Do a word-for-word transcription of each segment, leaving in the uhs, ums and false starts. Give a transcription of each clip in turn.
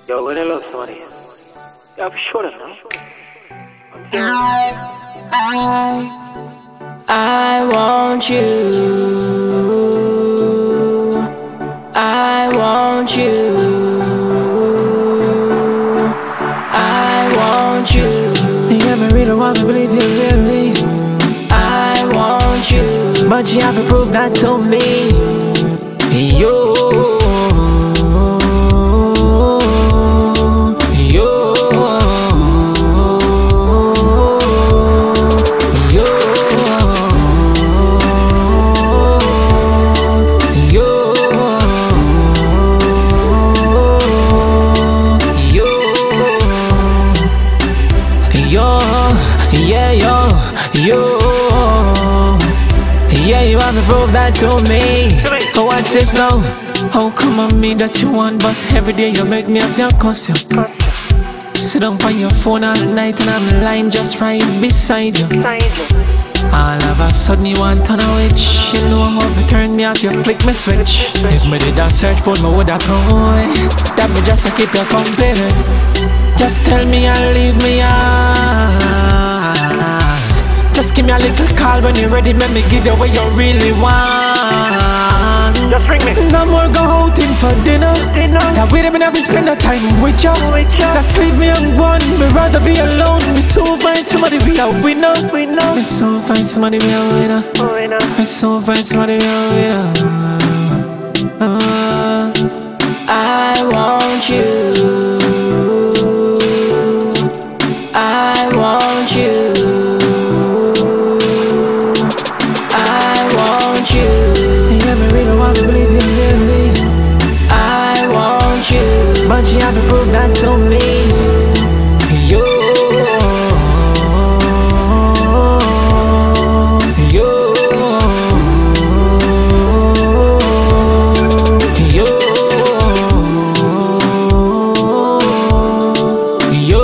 Yo, when I love somebody, you have to show them now. I, I, I want you. I want you. I want you. Yeah, I really want to believe you really. I want you. But you have to prove that to me. Yo. Yeah, yo, yo, yeah, you have to prove that to me. Oh, watch this now. How come on me that you want, but every day you make me have your custom. Sit down on your phone all night and I'm lying just right beside you. All of a sudden you want to know it. You know how to turn me out, you flick me switch. If me did that search for me would have come. That me just to keep you company. Just tell me and leave me out. Just give me a little call when you're ready. Let me give you what you really want. Just ring me. No more go out in for dinner. Dinner. That we never never spend no time with you. With ya. Just leave me on one. Me rather be alone. Me so find somebody be a winner. Winner. Me so find somebody be a winner. Winner. Me so find somebody be a winner. Uh, I want you. I want you. I want you. Yeah, me really want to believe you really. I want you. But you have to prove that to me. Yo, yo, yo, yo,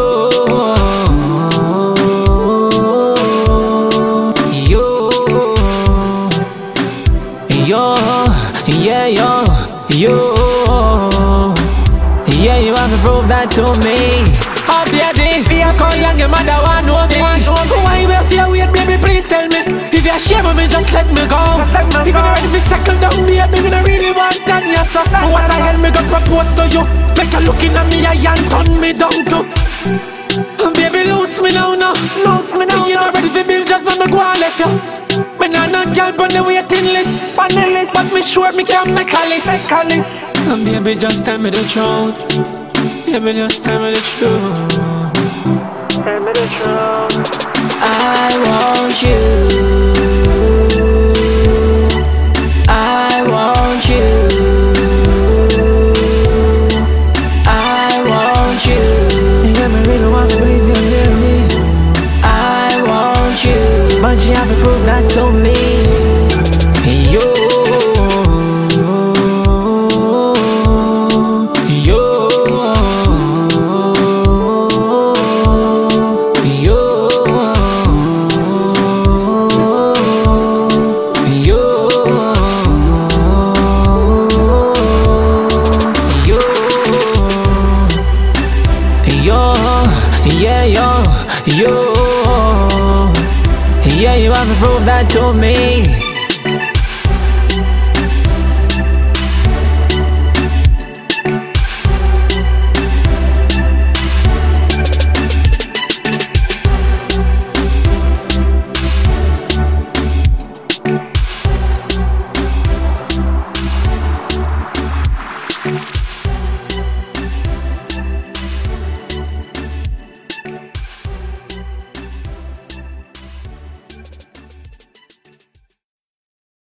yo, yo, yeah, yo, yo. Yeah, you have to prove that to me. Oh, baby, I call young your mother want know me. Why you feel weird, baby, please tell me. If you're ashamed of me, just let me go. If you're not ready to settle down, baby, me not really want that, yes, sir. What the hell me got propose to you? Make a look in at me eye and turn me down to. Baby, lose me now, no. Lose me now, You're not ready to build, just let me go and left you. Me not no girl on the waiting list. On the list. But me sure me can make a list. Make a list. And baby, just tell me the truth. Baby, just tell me the truth. Tell me the truth. I want you. I want you. I want you. Yeah, me really want to believe you really. I want you. But you have to prove that to me. Yo, yo, yo, yo, yo, yo, yeah, yo, yo. Yeah, you have to prove that to me.